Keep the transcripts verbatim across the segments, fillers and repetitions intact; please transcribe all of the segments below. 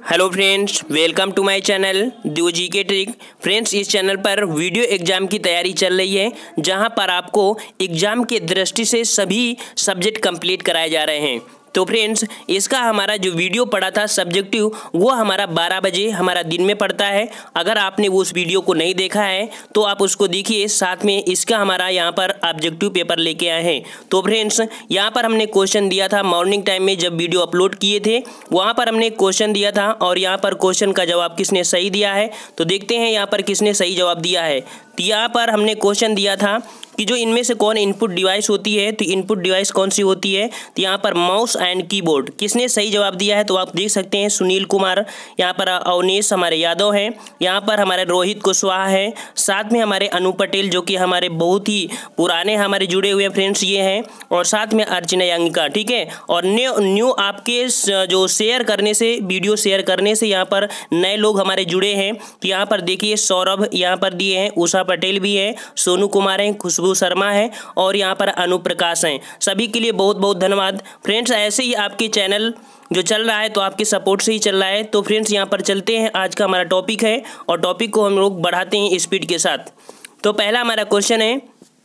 Hello friends, welcome to my channel दियो GK trick. Friends, इस चैनल पर वीडियो एग्जाम की तैयारी चल रही है, जहां पर आपको एग्जाम के दृष्टि से सभी सब्जेक्ट कंप्लीट कराए जा रहे हैं। तो फ्रेंड्स, इसका हमारा जो वीडियो पड़ा था सब्जेक्टिव, वो हमारा बारह बजे हमारा दिन में पड़ता है। अगर आपने वो उस वीडियो को नहीं देखा है तो आप उसको देखिए। साथ में इसका हमारा यहाँ पर ऑब्जेक्टिव पेपर लेके आए हैं। तो फ्रेंड्स, यहाँ पर हमने क्वेश्चन दिया था मॉर्निंग टाइम में जब वीडियो अपलोड किए थे, वहाँ पर हमने क्वेश्चन दिया था और यहाँ पर क्वेश्चन का जवाब किसने सही दिया है। तो देखते हैं यहाँ पर किसने सही जवाब दिया है। तो यहाँ पर हमने क्वेश्चन दिया था कि जो इनमें से कौन इनपुट डिवाइस होती है, तो इनपुट डिवाइस कौन सी होती है। तो यहाँ पर माउस एंड कीबोर्ड। किसने सही जवाब दिया है, तो आप देख सकते हैं सुनील कुमार, यहाँ पर अवनीश हमारे यादव हैं, यहाँ पर हमारे रोहित कुशवाहा हैं, साथ में हमारे अनु पटेल जो कि हमारे बहुत ही पुराने हमारे जुड़े हुए फ्रेंड्स ये हैं, और साथ में अर्चना यांगिका। ठीक है, और न्यू न्यू आपके जो शेयर करने से, वीडियो शेयर करने से यहाँ पर नए लोग हमारे जुड़े हैं। तो यहाँ पर देखिए सौरभ यहाँ पर दिए हैं, उषा पटेल भी है, सोनू कुमार हैं, खुशबू शर्मा है और यहाँ पर अनुप्रकाश हैं। सभी के लिए बहुत बहुत धन्यवाद। फ्रेंड्स, ऐसे ही आपके चैनल जो चल रहा है तो आपके सपोर्ट से ही चल रहा है। तो फ्रेंड्स, यहाँ पर चलते हैं। आज का हमारा टॉपिक है और टॉपिक को हम लोग बढ़ाते हैं स्पीड के साथ। तो पहला हमारा क्वेश्चन है,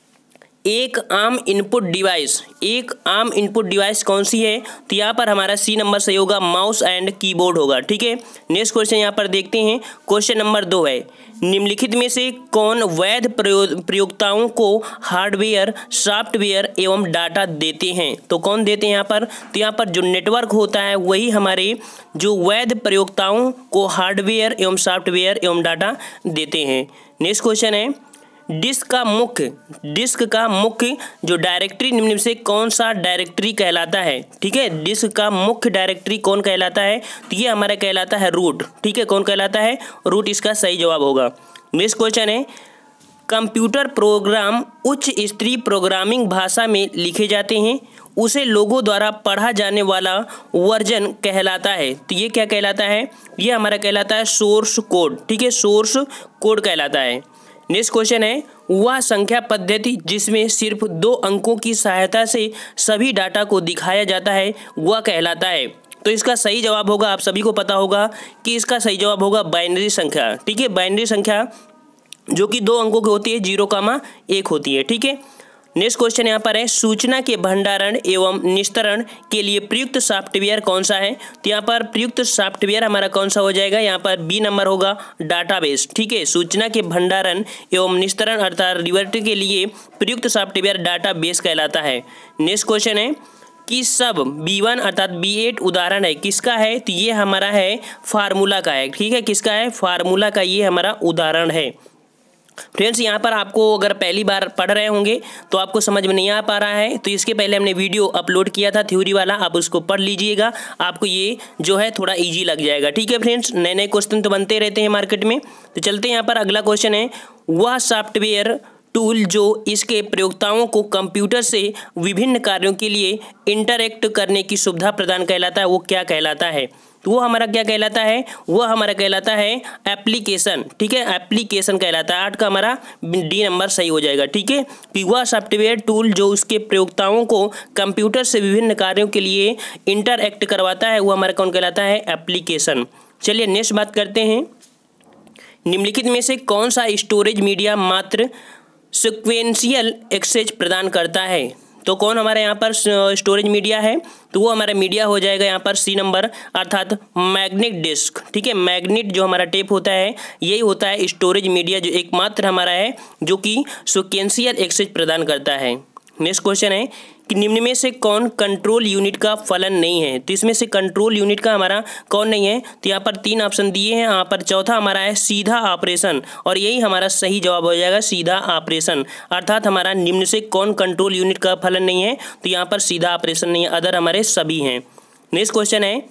एक आम इनपुट डिवाइस एक आम इनपुट डिवाइस कौन सी है। तो यहाँ पर हमारा सी नंबर सही होगा, माउस एंड कीबोर्ड होगा। ठीक है, नेक्स्ट क्वेश्चन यहाँ पर देखते हैं। क्वेश्चन नंबर दो है, निम्नलिखित में से कौन वैध प्रयोक्ताओं को हार्डवेयर, सॉफ्टवेयर एवं डाटा देते हैं। तो कौन देते हैं यहाँ पर, तो यहाँ पर जो नेटवर्क होता है वही हमारे जो वैध प्रयोक्ताओं को हार्डवेयर एवं सॉफ्टवेयर एवं डाटा देते हैं। नेक्स्ट क्वेश्चन है, डिस्क का मुख्य डिस्क का मुख्य जो डायरेक्टरी निम्न में से कौन सा डायरेक्टरी कहलाता है। ठीक है, डिस्क का मुख्य डायरेक्टरी कौन कहलाता है, तो ये हमारा कहलाता है रूट। ठीक है, कौन कहलाता है, रूट इसका सही जवाब होगा। नेक्स्ट क्वेश्चन है, कंप्यूटर प्रोग्राम उच्च स्तरीय प्रोग्रामिंग भाषा में लिखे जाते हैं, उसे लोगों द्वारा पढ़ा जाने वाला वर्जन कहलाता है। तो ये क्या कहलाता है, ये हमारा कहलाता है सोर्स कोड। ठीक है, सोर्स कोड कहलाता है। नेक्स्ट क्वेश्चन है, वह संख्या पद्धति जिसमें सिर्फ दो अंकों की सहायता से सभी डाटा को दिखाया जाता है वह कहलाता है। तो इसका सही जवाब होगा, आप सभी को पता होगा कि इसका सही जवाब होगा बाइनरी संख्या। ठीक है, बाइनरी संख्या जो कि दो अंकों की होती है, जीरो कामा एक होती है। ठीक है, नेक्स्ट क्वेश्चन यहाँ पर है, सूचना के भंडारण एवं निस्तारण के लिए प्रयुक्त सॉफ्टवेयर कौन सा है। तो यहाँ पर प्रयुक्त सॉफ्टवेयर हमारा कौन सा हो जाएगा, यहाँ पर बी नंबर होगा, डाटाबेस। ठीक है, सूचना के भंडारण एवं निस्तारण अर्थात रिवर्ट के लिए प्रयुक्त सॉफ्टवेयर डाटाबेस कहलाता है। नेक्स्ट क्वेश्चन है कि सब बी वन अर्थात बी एट उदाहरण है किसका है, तो ये हमारा है फार्मूला का है। ठीक है, किसका है, फार्मूला का ये हमारा उदाहरण है। फ्रेंड्स, यहाँ पर आपको अगर पहली बार पढ़ रहे होंगे तो आपको समझ में नहीं आ पा रहा है, तो इसके पहले हमने वीडियो अपलोड किया था थ्योरी वाला, आप उसको पढ़ लीजिएगा, आपको ये जो है थोड़ा इजी लग जाएगा। ठीक है फ्रेंड्स, नए नए क्वेश्चन तो बनते रहते हैं मार्केट में। तो चलते हैं यहाँ पर, अगला क्वेश्चन है, वह सॉफ्टवेयर टूल जो इसके प्रयोक्ताओं को कंप्यूटर से विभिन्न कार्यों के लिए इंटरैक्ट करने की सुविधा प्रदान कहलाता है, वो क्या कहलाता है। तो वो हमारा क्या कहलाता है, वो हमारा कहलाता है एप्लीकेशन। ठीक है, एप्लीकेशन कहलाता है। आठ का हमारा डी नंबर सही हो जाएगा। ठीक है, कि वह सॉफ्टवेयर टूल जो उसके प्रयोक्ताओं को कंप्यूटर से विभिन्न कार्यों के लिए इंटरैक्ट करवाता है, वो हमारा कौन कहलाता है, एप्लीकेशन। चलिए नेक्स्ट बात करते हैं, निम्नलिखित में से कौन सा स्टोरेज मीडिया मात्र सिक्वेंशियल एक्सेस प्रदान करता है। तो कौन हमारे यहाँ पर स्टोरेज मीडिया है, तो वो हमारा मीडिया हो जाएगा यहाँ पर सी नंबर अर्थात मैग्नेट डिस्क। ठीक है, मैग्नेट जो हमारा टेप होता है यही होता है स्टोरेज मीडिया, जो एकमात्र हमारा है जो कि सिक्वेंशियल एक्सेस प्रदान करता है। नेक्स्ट क्वेश्चन है कि निम्न में से कौन कंट्रोल यूनिट का फलन नहीं है। तो इसमें से कंट्रोल यूनिट का हमारा कौन नहीं है, तो यहाँ पर तीन ऑप्शन दिए हैं। यहाँ पर चौथा हमारा है सीधा ऑपरेशन, और यही हमारा सही जवाब हो जाएगा, सीधा ऑपरेशन। अर्थात हमारा निम्न से कौन कंट्रोल यूनिट का फलन नहीं है, तो यहाँ पर सीधा ऑपरेशन नहीं है, अदर हमारे सभी हैं। नेक्स्ट क्वेश्चन है,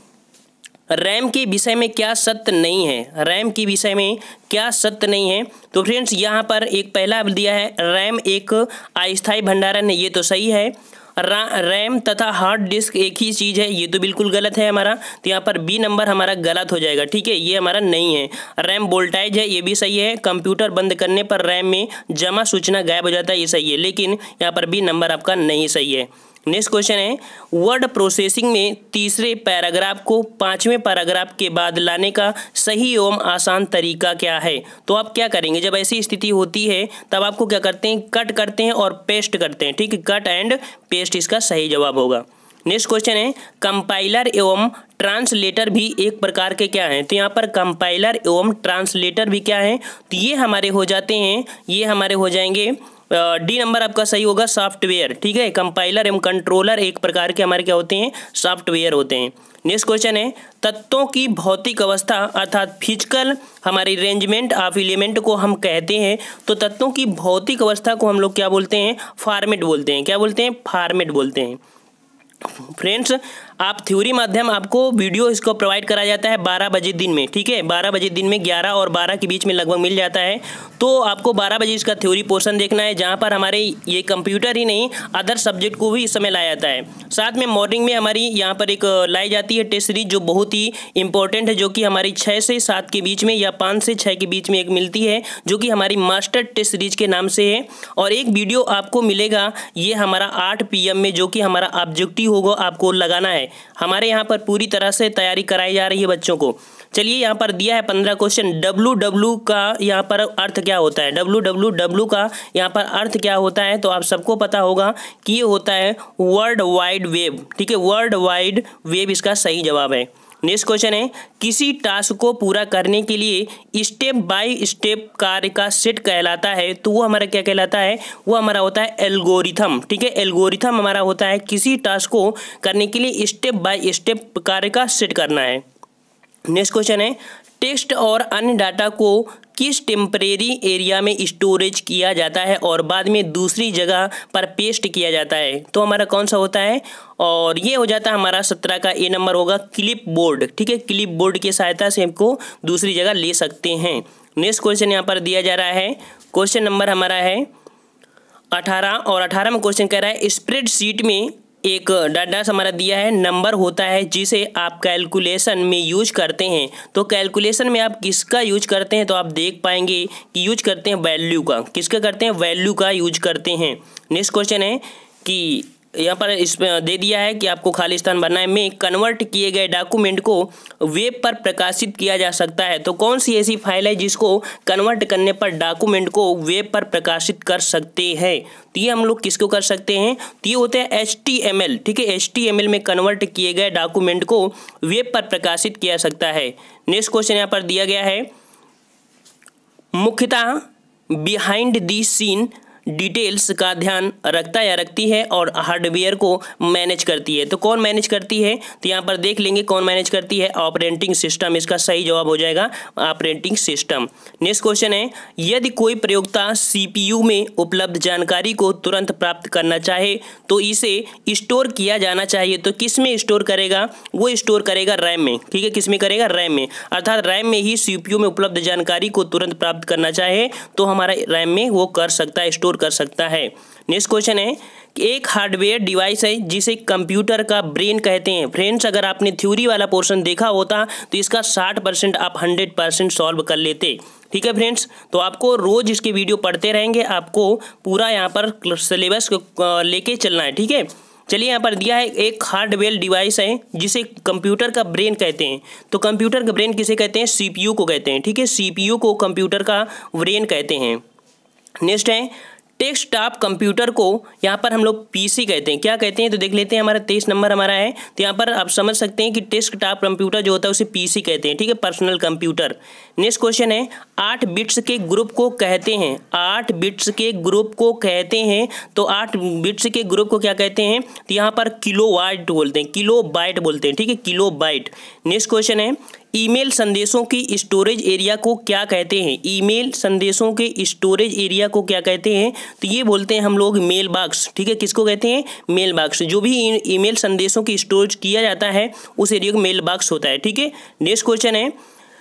रैम के विषय में क्या सत्य नहीं है। रैम के विषय में क्या सत्य नहीं है, तो फ्रेंड्स यहाँ पर एक पहला दिया है, रैम एक अस्थायी भंडारण है, ये तो सही है। रैम तथा हार्ड डिस्क एक ही चीज़ है, ये तो बिल्कुल गलत है हमारा। तो यहाँ पर बी नंबर हमारा गलत हो जाएगा। ठीक है, ये हमारा नहीं है। रैम वोल्टेज है, ये भी सही है। कंप्यूटर बंद करने पर रैम में जमा सूचना गायब हो जाता है, ये सही है, लेकिन यहाँ पर बी नंबर आपका नहीं सही है। नेक्स्ट क्वेश्चन है वर्ड प्रोसेसिंग में तीसरे पैराग्राफ को पांचवें पैराग्राफ के बाद लाने का सही एवं आसान तरीका क्या है। तो आप क्या करेंगे, जब ऐसी स्थिति होती है तब आपको क्या करते हैं, कट करते हैं और पेस्ट करते हैं। ठीक है, कट एंड पेस्ट इसका सही जवाब होगा। नेक्स्ट क्वेश्चन है कंपाइलर एवं ट्रांसलेटर भी एक प्रकार के क्या हैं। तो यहाँ पर कंपाइलर एवं ट्रांसलेटर भी क्या हैं, तो ये हमारे हो जाते हैं, ये हमारे हो जाएंगे डी नंबर आपका सही होगा सॉफ्टवेयर। ठीक है, कंपाइलर एवं कंट्रोलर एक प्रकार के हमारे क्या होते हैं, सॉफ्टवेयर होते हैं। नेक्स्ट क्वेश्चन है तत्वों की भौतिक अवस्था अर्थात फिजिकल हमारी अरेंजमेंट ऑफ एलिमेंट को हम कहते हैं। तो तत्वों की भौतिक अवस्था को हम लोग क्या बोलते हैं, फॉर्मेट बोलते हैं। क्या बोलते हैं, फॉर्मेट बोलते हैं। फ्रेंड्स आप थ्योरी माध्यम आपको वीडियो इसको प्रोवाइड करा जाता है बारह बजे दिन में। ठीक है, बारह बजे दिन में ग्यारह और बारह के बीच में लगभग मिल जाता है। तो आपको बारह बजे इसका थ्योरी पोर्शन देखना है, जहां पर हमारे ये कंप्यूटर ही नहीं अदर सब्जेक्ट को भी इस समय लाया जाता है। साथ में मॉर्निंग में हमारी यहाँ पर एक लाई जाती है टेस्ट सीरीज जो बहुत ही इंपॉर्टेंट है, जो कि हमारी छः से सात के बीच में या पाँच से छः के बीच में एक मिलती है, जो कि हमारी मास्टर टेस्ट सीरीज के नाम से है। और एक वीडियो आपको मिलेगा ये हमारा आठ पी एम में, जो कि हमारा ऑब्जेक्टिव होगा आपको लगाना है। हमारे यहाँ पर पूरी तरह से तैयारी कराई जा रही है बच्चों को। चलिए यहाँ पर दिया है पंद्रह क्वेश्चन। डब्लू डब्लू का यहाँ पर अर्थ क्या होता है, डब्लू डब्लू डब्लू का यहाँ पर अर्थ क्या होता है, तो आप सबको पता होगा कि ये होता है वर्ल्ड वाइड वेब। ठीक है, वर्ल्ड वाइड वेब इसका सही जवाब है। नेक्स्ट क्वेश्चन है किसी टास्क को पूरा करने के लिए स्टेप बाय स्टेप कार्य का सेट कहलाता है। तो वो हमारा क्या कहलाता है, वो हमारा होता है एल्गोरिथम। ठीक है, एल्गोरिथम हमारा होता है किसी टास्क को करने के लिए स्टेप बाय स्टेप कार्य का सेट करना है। नेक्स्ट क्वेश्चन है टेक्स्ट और अन्य डाटा को किस टेम्परेरी एरिया में स्टोरेज किया जाता है और बाद में दूसरी जगह पर पेस्ट किया जाता है। तो हमारा कौन सा होता है, और ये हो जाता है हमारा सत्रह का ए नंबर होगा क्लिप बोर्ड। ठीक है, क्लिप बोर्ड की सहायता से हमको दूसरी जगह ले सकते हैं। नेक्स्ट क्वेश्चन यहाँ पर दिया जा रहा है, क्वेश्चन नंबर हमारा है अठारह और अठारह में क्वेश्चन कह रहा है स्प्रेडशीट में एक डाटा हमारा दिया है, नंबर होता है जिसे आप कैलकुलेशन में यूज करते हैं। तो कैलकुलेशन में आप किसका यूज करते हैं, तो आप देख पाएंगे कि यूज करते हैं वैल्यू का। किसका करते हैं, वैल्यू का यूज करते हैं। नेक्स्ट क्वेश्चन है कि यहाँ पर इस दे दिया है कि आपको खाली स्थान भरना है। में कन्वर्ट किए गए डॉक्यूमेंट को वेब पर प्रकाशित किया जा सकता है। तो कौन सी ऐसी फाइल है जिसको कन्वर्ट करने पर डॉक्यूमेंट को वेब पर प्रकाशित कर सकते हैं। तो ये हम लोग किसको कर सकते हैं, तो ये होते हैं एच टी एम एल। ठीक है, एच टी एम एल में कन्वर्ट किए गए डॉक्यूमेंट को वेब पर प्रकाशित किया जा सकता है। नेक्स्ट क्वेश्चन यहाँ पर दिया गया है मुख्यतः बिहाइंड दी सीन डिटेल्स का ध्यान रखता या रखती है और हार्डवेयर को मैनेज करती है। तो कौन मैनेज करती है, तो यहाँ पर देख लेंगे कौन मैनेज करती है, ऑपरेटिंग सिस्टम। इसका सही जवाब हो जाएगा ऑपरेटिंग सिस्टम। नेक्स्ट क्वेश्चन है यदि कोई प्रयोक्ता सीपीयू में उपलब्ध जानकारी को तुरंत प्राप्त करना चाहे तो इसे स्टोर किया जाना चाहिए। तो किस में स्टोर करेगा, वो स्टोर करेगा रैम में। ठीक है, किस में करेगा, रैम में। अर्थात रैम में ही सीपीयू में उपलब्ध जानकारी को तुरंत प्राप्त करना चाहे तो हमारा रैम में वो कर सकता है, स्टोर कर सकता है। नेक्स्ट क्वेश्चन है कि एक हार्डवेयर डिवाइस है जिसे कंप्यूटर का ब्रेन कहते हैं। फ्रेंड्स अगर आपने थ्योरी वाला पोर्शन देखा होता तो इसका साठ परसेंट आप हंड्रेड परसेंट सॉल्व कर लेते। ठीक है फ्रेंड्स, तो आपको रोज इसके वीडियो पढ़ते रहेंगे, आपको पूरा यहाँ पर सिलेबस लेके चलना है। ठीक है, चलिए यहाँ पर दिया है एक हार्डवेयर डिवाइस है जिसे कंप्यूटर का ब्रेन कहते हैं। तो कंप्यूटर का ब्रेन किसे कहते हैं, सीपीयू को कहते हैं। ठीक है, सीपीयू को कंप्यूटर का ब्रेन कहते हैं। नेक्स्ट है डेस्कटॉप कंप्यूटर को यहाँ पर हम लोग पीसी कहते हैं। क्या कहते हैं, तो देख लेते हैं। हमारा तेईस नंबर हमारा है, तो यहाँ पर आप समझ सकते हैं कि डेस्कटॉप कंप्यूटर जो होता है उसे पीसी कहते हैं। ठीक है, पर्सनल कंप्यूटर। नेक्स्ट क्वेश्चन है आठ बिट्स के ग्रुप को कहते हैं, आठ बिट्स के ग्रुप को कहते हैं। तो आठ बिट्स के ग्रुप को क्या कहते हैं, तो यहाँ पर किलो वाइट बोलते हैं, किलो बाइट बोलते हैं। ठीक है, किलो बाइट। नेक्स्ट क्वेश्चन है ईमेल संदेशों की स्टोरेज एरिया को क्या कहते हैं, ईमेल संदेशों के स्टोरेज एरिया को क्या कहते हैं, तो ये बोलते हैं हम लोग मेल बॉक्स। ठीक है, किसको कहते हैं, मेल बॉक्स। जो भी ईमेल संदेशों की स्टोरेज किया जाता है उस एरिया को मेल बॉक्स होता है। ठीक है, नेक्स्ट क्वेश्चन है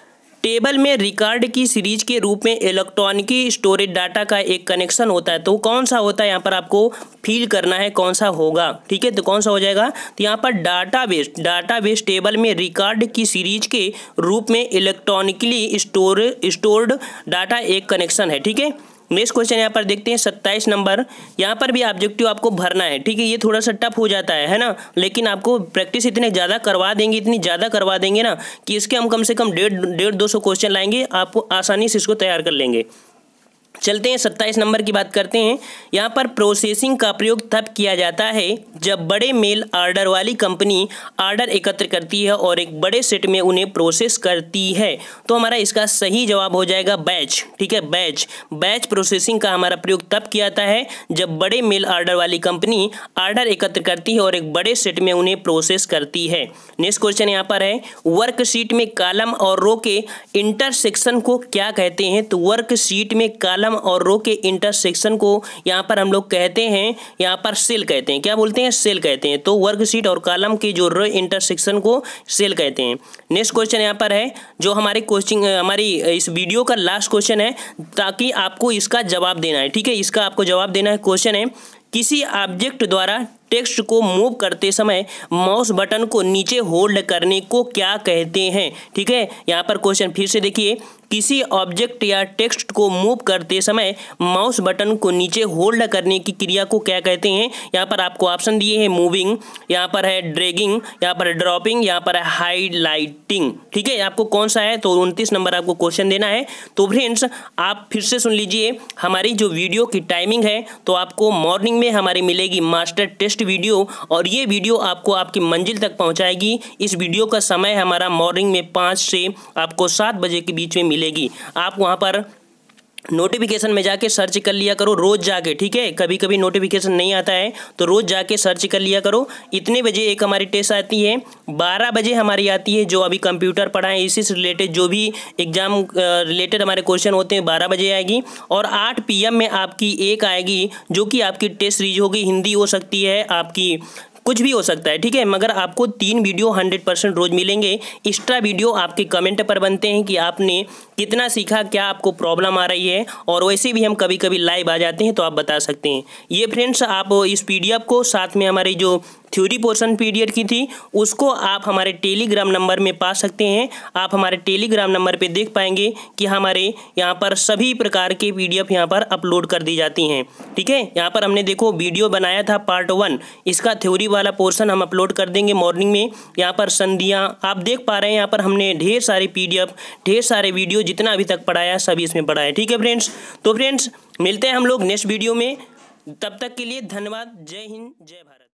टेबल में रिकॉर्ड की सीरीज के रूप में इलेक्ट्रॉनिक स्टोरेज डाटा का एक कनेक्शन होता है। तो कौन सा होता है, यहाँ पर आपको फील करना है कौन सा होगा। ठीक है, तो कौन सा हो जाएगा, तो यहाँ पर डाटाबेस, डाटाबेस टेबल में रिकॉर्ड की सीरीज के रूप में इलेक्ट्रॉनिकली स्टोर स्टोर्ड डाटा एक कनेक्शन है। ठीक है, नेक्स्ट क्वेश्चन यहाँ पर देखते हैं सत्ताईस नंबर। यहाँ पर भी ऑब्जेक्टिव आपको भरना है, ठीक है। ये थोड़ा सा टफ हो जाता है है ना, लेकिन आपको प्रैक्टिस इतने ज़्यादा करवा देंगे, इतनी ज़्यादा करवा देंगे ना कि इसके हम कम से कम डेढ़ डेढ़ दो सौ क्वेश्चन लाएंगे, आप आसानी से इसको तैयार कर लेंगे। चलते हैं सत्ताईस नंबर की बात करते हैं। यहाँ पर प्रोसेसिंग का प्रयोग तब किया जाता है जब बड़े मेल ऑर्डर वाली कंपनी ऑर्डर एकत्र करती है और एक बड़े सेट में उन्हें प्रोसेस करती है। तो हमारा इसका सही जवाब हो जाएगा बैच, ठीक है। बैच बैच प्रोसेसिंग का हमारा प्रयोग तब किया जाता है जब बड़े मेल ऑर्डर वाली कंपनी ऑर्डर एकत्र करती है और एक बड़े सेट में उन्हें प्रोसेस करती है। नेक्स्ट क्वेश्चन यहाँ पर है, वर्कशीट में कॉलम और रो के इंटरसेक्शन को क्या कहते हैं। तो वर्कशीट में कॉलम और रो के इंटरसेक्शन को यहाँ पर हम लोग कहते हैं, यहाँ पर सेल कहते हैं। क्या बोलते हैं? सेल कहते हैं। तो वर्कशीट और कॉलम के जो रो इंटरसेक्शन को सेल कहते हैं। नेक्स्ट क्वेश्चन यहाँ पर है, जो हमारी कोचिंग हमारी इस वीडियो का लास्ट क्वेश्चन है, ताकि आपको इसका जवाब देना है, ठीक है। इसका आपको जवाब देना है। क्वेश्चन है, किसी ऑब्जेक्ट द्वारा टेक्स्ट को मूव करते समय माउस बटन को नीचे होल्ड करने को क्या कहते हैं, ठीक है। यहाँ पर क्वेश्चन फिर से देखिए, किसी ऑब्जेक्ट या टेक्स्ट को मूव करते समय माउस बटन को नीचे होल्ड करने की क्रिया को क्या कहते हैं। यहाँ पर आपको ऑप्शन दिए हैं, मूविंग, यहाँ पर है ड्रैगिंग, यहाँ पर है ड्रॉपिंग, यहाँ पर है हाईलाइटिंग, ठीक है। आपको कौन सा है, तो उनतीस नंबर आपको क्वेश्चन देना है। तो फ्रेंड्स आप फिर से सुन लीजिए, हमारी जो वीडियो की टाइमिंग है, तो आपको मॉर्निंग में हमारी मिलेगी मास्टर टेस्ट वीडियो, और ये वीडियो आपको आपकी मंजिल तक पहुंचाएगी। इस वीडियो का समय हमारा मॉर्निंग में पाँच से आपको सात बजे के बीच में मिलेगी। आप वहां पर नोटिफिकेशन में जाके सर्च कर लिया करो रोज जाके, ठीक है। कभी कभी नोटिफिकेशन नहीं आता है तो रोज जाके सर्च कर लिया करो। इतने बजे एक हमारी टेस्ट आती है, बारह बजे हमारी आती है जो अभी कंप्यूटर पढ़ाएं, इसी से रिलेटेड जो भी एग्जाम रिलेटेड हमारे क्वेश्चन होते हैं बारह बजे आएगी। और आठ पी एम में आपकी एक आएगी जो कि आपकी टेस्ट सीरीज होगी, हिंदी हो सकती है, आपकी कुछ भी हो सकता है, ठीक है। मगर आपको तीन वीडियो हंड्रेड परसेंट रोज मिलेंगे। एक्स्ट्रा वीडियो आपके कमेंट पर बनते हैं कि आपने कितना सीखा, क्या आपको प्रॉब्लम आ रही है, और वैसे भी हम कभी कभी लाइव आ जाते हैं तो आप बता सकते हैं। ये फ्रेंड्स आप इस पीडीएफ को साथ में हमारी जो थ्योरी पोर्शन पीडीएफ की थी उसको आप हमारे टेलीग्राम नंबर में पा सकते हैं। आप हमारे टेलीग्राम नंबर पे देख पाएंगे कि हमारे यहाँ पर सभी प्रकार के पीडीएफ यहाँ पर अपलोड कर दी जाती हैं, ठीक है। यहाँ पर हमने देखो वीडियो बनाया था पार्ट वन, इसका थ्योरी वाला पोर्शन हम अपलोड कर देंगे मॉर्निंग में। यहाँ पर संधियाँ आप देख पा रहे हैं, यहाँ पर हमने ढेर सारे पीडीएफ, ढेर सारे वीडियो जितना अभी तक पढ़ाया सभी इसमें पढ़ाया, ठीक है फ्रेंड्स। तो फ्रेंड्स मिलते हैं हम लोग नेक्स्ट वीडियो में, तब तक के लिए धन्यवाद। जय हिंद, जय भारत।